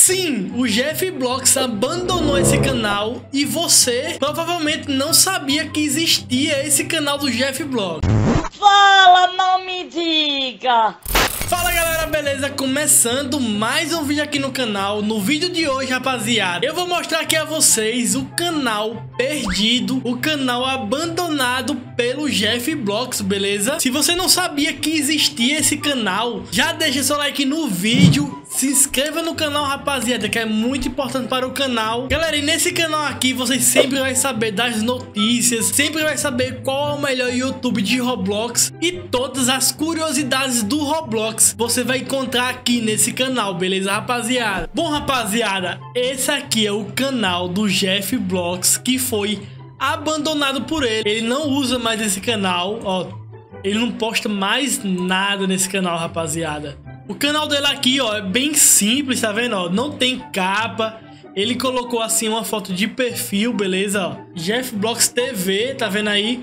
Sim, o Jeff Blox abandonou esse canal e você provavelmente não sabia que existia esse canal do Jeff Blox. Fala, não me diga! Fala galera, beleza? Começando mais um vídeo aqui no canal. No vídeo de hoje, rapaziada, eu vou mostrar aqui a vocês o canal perdido, o canal abandonado pelo Jeff Blox, beleza? Se você não sabia que existia esse canal, já deixa seu like no vídeo, se inscreva no canal, rapaziada, que é muito importante para o canal. Galera, e nesse canal aqui você sempre vai saber das notícias, sempre vai saber qual é o melhor YouTube de Roblox e todas as curiosidades do Roblox você vai encontrar aqui nesse canal, beleza, rapaziada? Bom, rapaziada, esse aqui é o canal do Jeff Blox que foi abandonado por ele. Ele não usa mais esse canal, ó. Ele não posta mais nada nesse canal, rapaziada. O canal dele aqui, ó, é bem simples, tá vendo, ó? Não tem capa. Ele colocou assim uma foto de perfil, beleza, ó. Jeff Blox TV, tá vendo aí?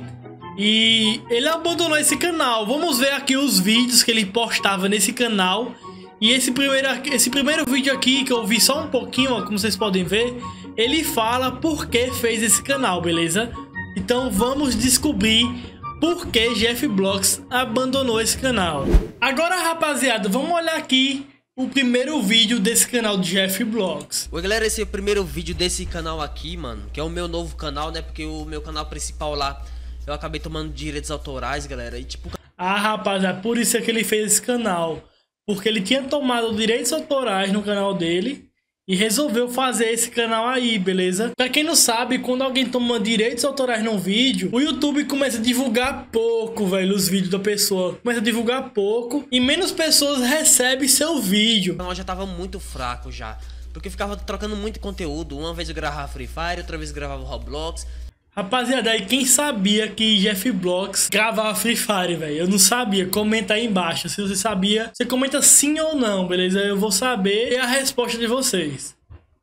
E ele abandonou esse canal. Vamos ver aqui os vídeos que ele postava nesse canal. E esse primeiro vídeo aqui, que eu vi só um pouquinho, ó, como vocês podem ver, ele fala por que fez esse canal, beleza? Então vamos descobrir por que Jeff Blox abandonou esse canal. Agora, rapaziada, vamos olhar aqui o primeiro vídeo desse canal de Jeff Blox. Oi galera, esse é o primeiro vídeo desse canal aqui, mano, que é o meu novo canal, né? Porque o meu canal principal lá eu acabei tomando direitos autorais, galera, e tipo... Ah, rapaziada, por isso é que ele fez esse canal. Porque ele tinha tomado direitos autorais no canal dele e resolveu fazer esse canal aí, beleza? Pra quem não sabe, quando alguém toma direitos autorais num vídeo, o YouTube começa a divulgar pouco, velho, os vídeos da pessoa. Começa a divulgar pouco e menos pessoas recebem seu vídeo. O canal já tava muito fraco já, porque eu ficava trocando muito conteúdo. Uma vez eu gravava Free Fire, outra vez eu gravava Roblox. Rapaziada, aí quem sabia que Jeff Blox gravava Free Fire, velho? Eu não sabia, comenta aí embaixo. Se você sabia, você comenta sim ou não, beleza? Eu vou saber a resposta de vocês.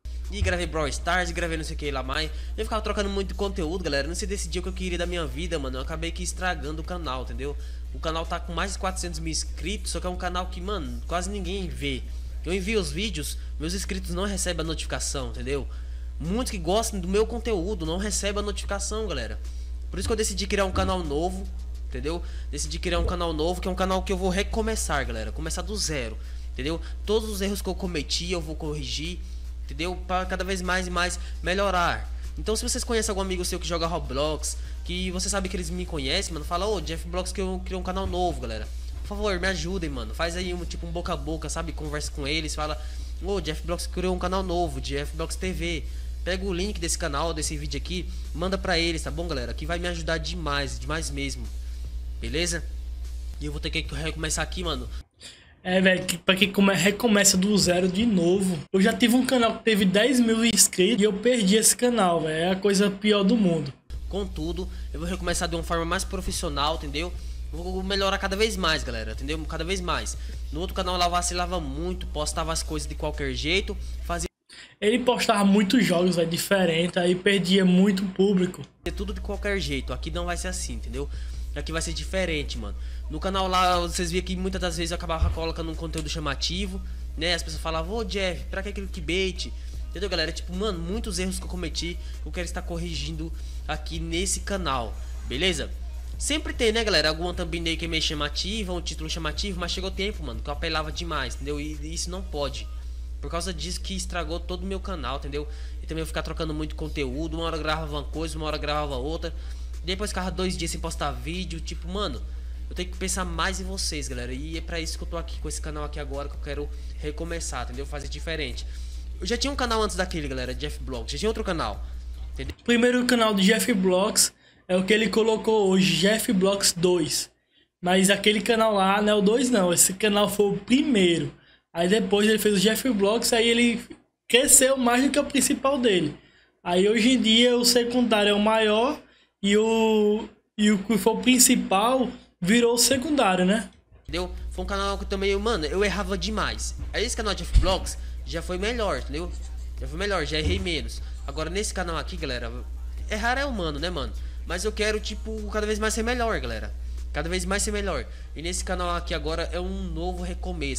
E gravei Brawl Stars, gravei não sei o que lá mais. Eu ficava trocando muito conteúdo, galera. Não sei decidir o que eu queria da minha vida, mano. Eu acabei que estragando o canal, entendeu? O canal tá com mais de 400 mil inscritos, só que é um canal que, mano, quase ninguém vê. Eu envio os vídeos, meus inscritos não recebem a notificação, entendeu? Muitos que gostam do meu conteúdo não recebem a notificação, galera. Por isso que eu decidi criar um canal novo, entendeu? Decidi criar um canal novo, que é um canal que eu vou recomeçar, galera. Começar do zero, entendeu? Todos os erros que eu cometi eu vou corrigir, entendeu? Para cada vez mais e mais melhorar. Então se vocês conhecem algum amigo seu que joga Roblox, que você sabe que eles me conhecem, mano, fala, ô, Jeff Blox que eu criei um canal novo, galera. Por favor, me ajudem, mano. Faz aí tipo um boca a boca, sabe? Conversa com eles, fala, ô, Jeff Blox criou um canal novo, Jeff Blox TV. Pega o link desse canal, desse vídeo aqui, manda pra eles, tá bom, galera? Que vai me ajudar demais, demais mesmo. Beleza? E eu vou ter que recomeçar aqui, mano. É, velho, pra quem recomeça do zero de novo. Eu já tive um canal que teve 10 mil inscritos e eu perdi esse canal, velho. É a coisa pior do mundo. Contudo, eu vou recomeçar de uma forma mais profissional, entendeu? Vou melhorar cada vez mais, galera, entendeu? Cada vez mais. No outro canal lá vacilava muito, postava as coisas de qualquer jeito, fazia... Ele postava muitos jogos, velho, diferentes, aí perdia muito público. Tudo de qualquer jeito, aqui não vai ser assim, entendeu? Aqui vai ser diferente, mano. No canal lá, vocês viram que muitas das vezes eu acabava colocando um conteúdo chamativo, né? As pessoas falavam, ô Jeff, pra que aquele clickbait? Entendeu, galera? Tipo, mano, muitos erros que eu cometi, eu quero estar corrigindo aqui nesse canal, beleza? Sempre tem, né, galera? Alguma thumbnail que é meio chamativa, um título chamativo, mas chegou tempo, mano, que eu apelava demais, entendeu? E isso não pode. Por causa disso que estragou todo o meu canal, entendeu? E também eu ficar trocando muito conteúdo. Uma hora eu gravava uma coisa, uma hora eu gravava outra. Depois ficava 2 dias sem postar vídeo. Tipo, mano, eu tenho que pensar mais em vocês, galera. E é pra isso que eu tô aqui com esse canal aqui agora, que eu quero recomeçar, entendeu? Fazer diferente. Eu já tinha um canal antes daquele, galera, Jeff Blox. Já tinha outro canal, entendeu? O primeiro canal de Jeff Blox é o que ele colocou hoje, Jeff Blox 2. Mas aquele canal lá não é o 2 não. Esse canal foi o primeiro. Aí depois ele fez o Jeff Blox, aí ele cresceu mais do que o principal dele. Aí hoje em dia o secundário é o maior e o que foi o principal virou o secundário, né? Entendeu? Foi um canal que também, mano, eu errava demais. Aí esse canal de Jeff Blox já foi melhor, entendeu? Já foi melhor, já errei menos. Agora nesse canal aqui, galera, errar é humano, né, mano? Mas eu quero, tipo, cada vez mais ser melhor, galera. Cada vez mais ser melhor. E nesse canal aqui agora é um novo recomeço.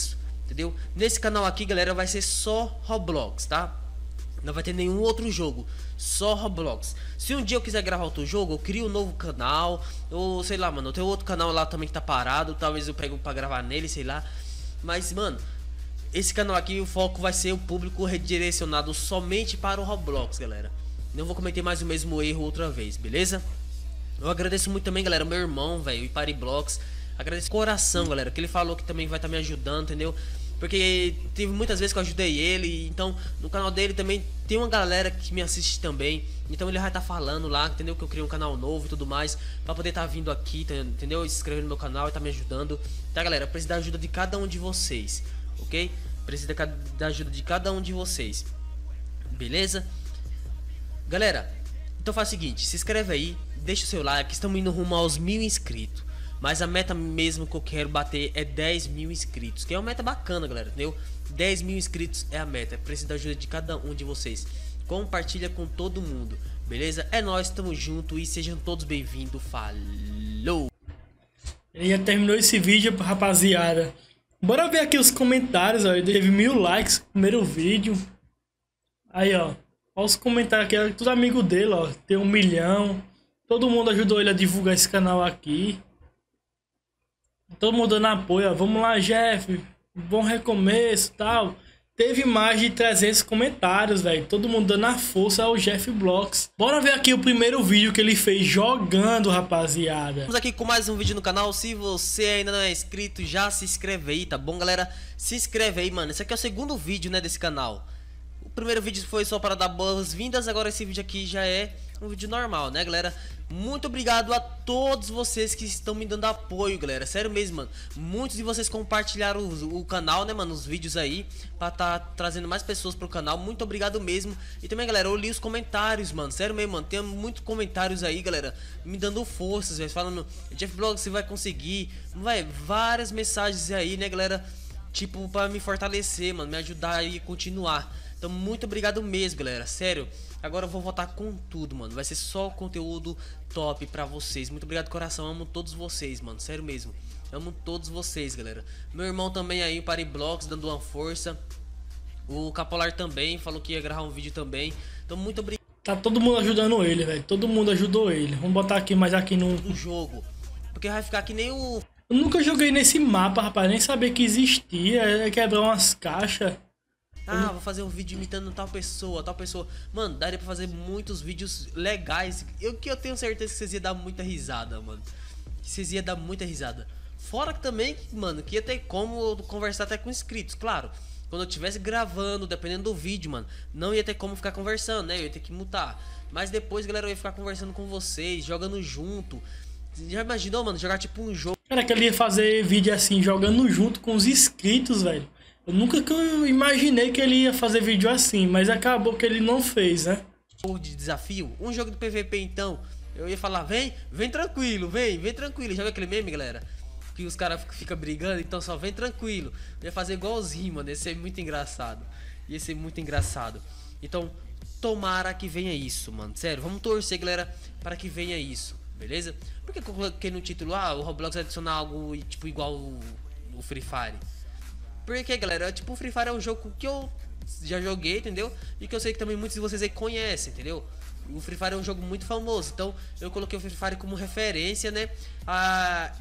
entendeu? Nesse canal aqui, galera, vai ser só Roblox, tá? Não vai ter nenhum outro jogo, só Roblox. Se um dia eu quiser gravar outro jogo, eu crio um novo canal, ou sei lá, mano, eu tenho outro canal lá também que tá parado, talvez eu pego pra gravar nele, sei lá. Mas, mano, esse canal aqui, o foco vai ser o público redirecionado somente para o Roblox, galera. Não vou cometer mais o mesmo erro outra vez, beleza? Eu agradeço muito também, galera, meu irmão, velho, o Pariblox. Agradeço de coração, galera, que ele falou que também vai estar me ajudando, entendeu? Porque teve muitas vezes que eu ajudei ele, então no canal dele também tem uma galera que me assiste também. Então ele vai estar falando lá, entendeu? Que eu criei um canal novo e tudo mais, pra poder estar vindo aqui, entendeu? Se inscrever no meu canal e tá me ajudando. Tá, galera? Preciso da ajuda de cada um de vocês, ok? Preciso da ajuda de cada um de vocês, beleza? Galera, então faz o seguinte, se inscreve aí, deixa o seu like, estamos indo rumo aos 1000 inscritos. Mas a meta mesmo que eu quero bater é 10.000 inscritos, que é uma meta bacana, galera, entendeu? 10.000 inscritos é a meta, preciso da ajuda de cada um de vocês. Compartilha com todo mundo, beleza? É nóis, tamo junto e sejam todos bem-vindos, falou! Ele já terminou esse vídeo, rapaziada. Bora ver aqui os comentários, ó. Ele teve 1000 likes no primeiro vídeo. Aí, ó. Olha os comentários aqui, tudo amigo dele, ó. Tem 1 milhão. Todo mundo ajudou ele a divulgar esse canal aqui. Todo mundo dando apoio, ó. Vamos lá, Jeff. Bom recomeço e tal. Teve mais de 300 comentários, velho. Todo mundo dando a força ao Jeff Blox. Bora ver aqui o primeiro vídeo que ele fez jogando, rapaziada. Estamos aqui com mais um vídeo no canal. Se você ainda não é inscrito, já se inscreve aí, tá bom, galera? Se inscreve aí, mano. Esse aqui é o segundo vídeo, né, desse canal. O primeiro vídeo foi só para dar boas-vindas. Agora esse vídeo aqui já é um vídeo normal, né, galera? Muito obrigado a todos vocês que estão me dando apoio, galera. Sério mesmo, mano. Muitos de vocês compartilharam o canal, né, mano, os vídeos aí, pra tá trazendo mais pessoas pro canal. Muito obrigado mesmo. E também, galera, eu li os comentários, mano. Sério mesmo, mano. Tem muitos comentários aí, galera, me dando forças, velho. Falando, Jeff Blox, você vai conseguir. Vai, várias mensagens aí, né, galera? Tipo, pra me fortalecer, mano. Me ajudar aí a continuar. Então, muito obrigado mesmo, galera. Sério. Agora eu vou voltar com tudo, mano. Vai ser só conteúdo top pra vocês. Muito obrigado, coração. Amo todos vocês, mano. Sério mesmo. Amo todos vocês, galera. Meu irmão também aí, o Pariblox, dando uma força. O Capolar também falou que ia gravar um vídeo também. Então, muito obrigado. Tá todo mundo ajudando ele, velho. Todo mundo ajudou ele. Vamos botar aqui mais aqui no jogo. Porque vai ficar que nem o... Eu nunca joguei nesse mapa, rapaz. Nem sabia que existia. É quebrar umas caixas. Ah, vou fazer um vídeo imitando tal pessoa, tal pessoa. Mano, daria pra fazer muitos vídeos legais. Eu tenho certeza que vocês iam dar muita risada, mano. Que vocês iam dar muita risada. Fora que também, mano, que ia ter como conversar até com inscritos, claro. Quando eu estivesse gravando, dependendo do vídeo, mano, não ia ter como ficar conversando, né? Eu ia ter que mutar. Mas depois, galera, eu ia ficar conversando com vocês, jogando junto. Já imaginou, mano, jogar tipo um jogo? Era que ele ia fazer vídeo assim, jogando junto com os inscritos, velho. Eu nunca imaginei que ele ia fazer vídeo assim, mas acabou que ele não fez, né? Jogo de desafio, um jogo de PVP então, eu ia falar, vem tranquilo, vem tranquilo. Já viu aquele meme, galera? Que os caras ficam brigando, então só vem tranquilo. Eu ia fazer igualzinho, mano, ia ser muito engraçado. Ia ser muito engraçado. Então, tomara que venha isso, mano. Sério, vamos torcer, galera, para que venha isso, beleza? Por que eu coloquei no título, o Roblox vai adicionar algo tipo igual o Free Fire? Porque, galera, tipo, o Free Fire é um jogo que eu já joguei, entendeu? E que eu sei que também muitos de vocês aí conhecem, entendeu? O Free Fire é um jogo muito famoso, então eu coloquei o Free Fire como referência, né? A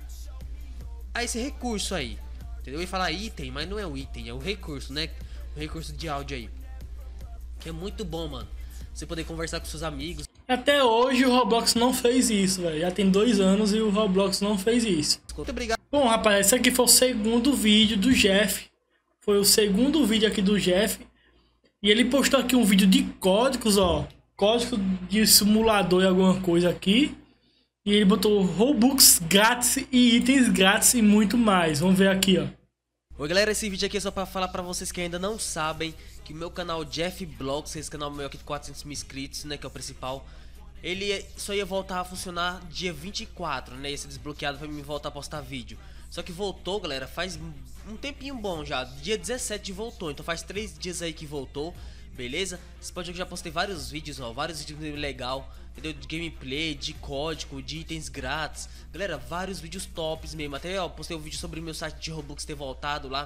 esse recurso aí, entendeu? Eu ia falar item, mas não é o item, é o recurso, né? O recurso de áudio aí. Que é muito bom, mano. Você poder conversar com seus amigos. Até hoje o Roblox não fez isso, velho. Já tem 2 anos e o Roblox não fez isso. Muito obrigado. Bom, rapaz, esse aqui foi o segundo vídeo do Jeff. Foi o segundo vídeo aqui do Jeff. E ele postou aqui um vídeo de códigos, ó. Código de simulador e alguma coisa aqui. E ele botou Robux grátis e itens grátis e muito mais. Vamos ver aqui, ó. Oi, galera, esse vídeo aqui é só pra falar pra vocês que ainda não sabem que o meu canal Jeff Blox, esse canal meu aqui de 400 mil inscritos, né, que é o principal, ele só ia voltar a funcionar dia 24, né, ia ser desbloqueado pra mim voltar a postar vídeo. Só que voltou, galera, faz um tempinho bom já, dia 17 voltou, então faz 3 dias aí que voltou, beleza? Você pode ver que eu já postei vários vídeos, ó, vários vídeos legal, entendeu? De gameplay, de código, de itens grátis, galera, vários vídeos tops mesmo. Até, ó, postei um vídeo sobre o meu site de Robux ter voltado lá.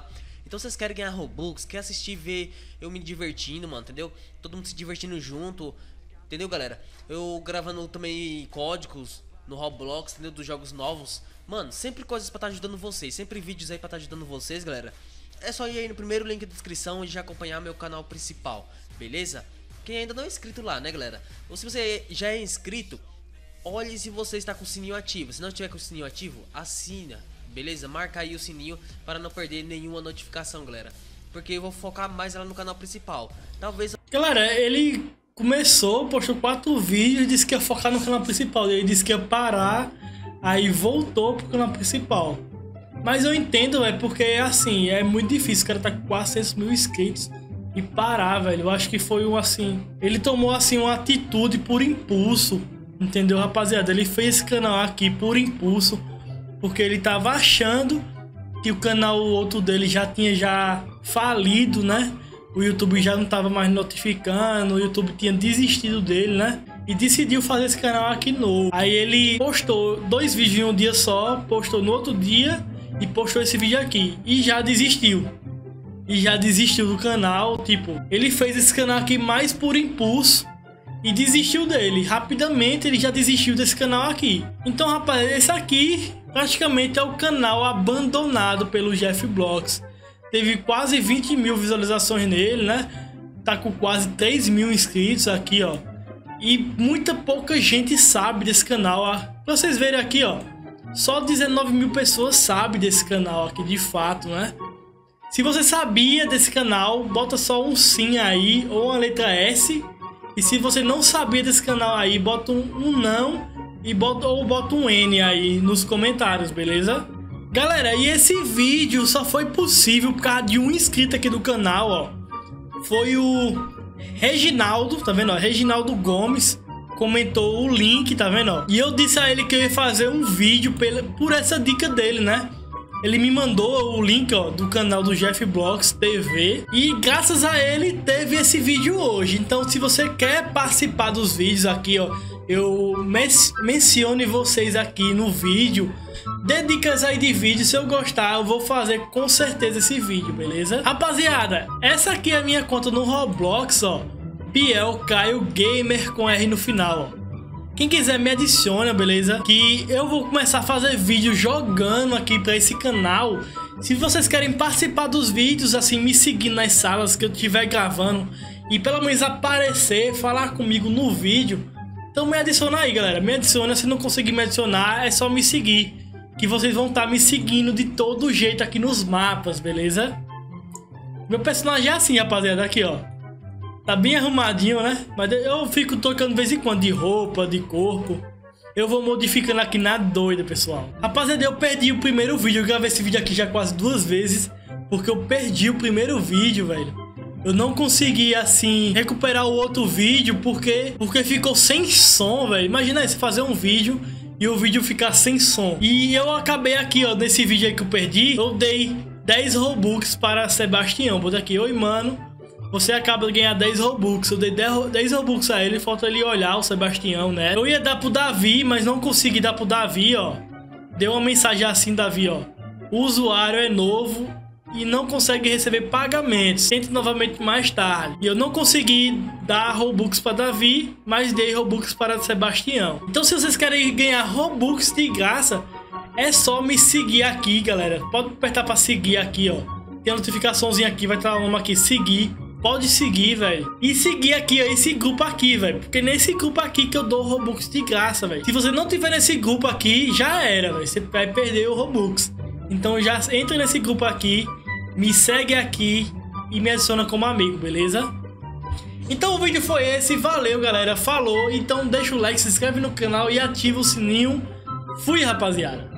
Então vocês querem ganhar Robux, quer assistir e ver eu me divertindo, mano, entendeu? Todo mundo se divertindo junto, entendeu, galera? Eu gravando também códigos no Roblox, entendeu? Dos jogos novos. Mano, sempre coisas pra estar ajudando vocês, sempre vídeos aí pra estar ajudando vocês, galera. É só ir aí no primeiro link da descrição e já acompanhar meu canal principal, beleza? Quem ainda não é inscrito lá, né, galera? Ou se você já é inscrito, olhe se você está com o sininho ativo. Se não tiver com o sininho ativo, assina, beleza? Marca aí o sininho para não perder nenhuma notificação, galera. Porque eu vou focar mais lá no canal principal. Talvez... Galera, ele começou, postou 4 vídeos e disse que ia focar no canal principal. Ele disse que ia parar, aí voltou pro canal principal. Mas eu entendo, é porque assim, é muito difícil. O cara tá com 400 mil inscritos e parar, velho. Eu acho que foi um assim... Ele tomou assim uma atitude por impulso, entendeu, rapaziada? Ele fez esse canal aqui por impulso, porque ele tava achando que o canal outro dele já tinha falido, né? O YouTube já não tava mais notificando, o YouTube tinha desistido dele, né? E decidiu fazer esse canal aqui novo. Aí ele postou 2 vídeos em um dia só, postou no outro dia e postou esse vídeo aqui. E já desistiu. Do canal, tipo... Ele fez esse canal aqui mais por impulso e desistiu dele. Rapidamente ele já desistiu desse canal aqui. Então, rapaz, esse aqui praticamente é o canal abandonado pelo Jeff Blox. Teve quase 20 mil visualizações nele, né? Tá com quase 3 mil inscritos aqui, ó. E muita pouca gente sabe desse canal, ó. Pra vocês verem aqui, ó. Só 19 mil pessoas sabem desse canal aqui, de fato, né? Se você sabia desse canal, bota só um sim aí, ou uma letra S. E se você não sabia desse canal aí, bota um não e bota um N aí nos comentários, beleza? Galera, e esse vídeo só foi possível por causa de um inscrito aqui do canal, ó. Foi o Reginaldo, tá vendo, ó? Reginaldo Gomes comentou o link, tá vendo, ó? E eu disse a ele que eu ia fazer um vídeo por essa dica dele, né? Ele me mandou o link, ó, do canal do Jeff Blox TV. E graças a ele teve esse vídeo hoje. Então se você quer participar dos vídeos aqui, ó, eu mencione vocês aqui no vídeo. Dê dicas aí de vídeo, se eu gostar eu vou fazer com certeza esse vídeo, beleza? Rapaziada, essa aqui é a minha conta no Roblox, ó. Piel Caio Gamer com R no final, ó. Quem quiser me adiciona, beleza? Que eu vou começar a fazer vídeo jogando aqui pra esse canal. Se vocês querem participar dos vídeos, assim, me seguir nas salas que eu estiver gravando e pelo menos aparecer, falar comigo no vídeo, então me adiciona aí, galera. Me adiciona, se não conseguir me adicionar, é só me seguir, que vocês vão estar me seguindo de todo jeito aqui nos mapas, beleza? Meu personagem é assim, rapaziada, aqui, ó. Tá bem arrumadinho, né? Mas eu fico tocando de vez em quando de roupa, de corpo. Eu vou modificando aqui na doida, pessoal. Rapaziada, eu perdi o primeiro vídeo. Eu gravei esse vídeo aqui já quase 2 vezes, porque eu perdi o primeiro vídeo, velho. Eu não consegui, assim, recuperar o outro vídeo porque ficou sem som, velho. Imagina aí, você fazer um vídeo e o vídeo ficar sem som. E eu acabei aqui, ó, nesse vídeo aí que eu perdi, eu dei 10 Robux para Sebastião. Bota aqui, oi, mano. Você acaba de ganhar 10 Robux. Eu dei 10 Robux a ele. Falta ele olhar o Sebastião, né? Eu ia dar pro Davi, mas não consegui dar pro Davi, ó. Deu uma mensagem assim, Davi, ó. O usuário é novo e não consegue receber pagamentos. Tente novamente mais tarde. E eu não consegui dar Robux para Davi, mas dei Robux para Sebastião. Então se vocês querem ganhar Robux de graça, é só me seguir aqui, galera. Pode apertar para seguir aqui, ó. Tem a notificaçãozinha aqui, vai estar o nome aqui, seguir. Pode seguir, velho. E seguir aqui, ó, esse grupo aqui, velho. Porque nesse grupo aqui que eu dou Robux de graça, velho. Se você não tiver nesse grupo aqui, já era, velho. Você vai perder o Robux. Então já entra nesse grupo aqui, me segue aqui e me adiciona como amigo, beleza? Então o vídeo foi esse. Valeu, galera. Falou. Então deixa o like, se inscreve no canal e ativa o sininho. Fui, rapaziada.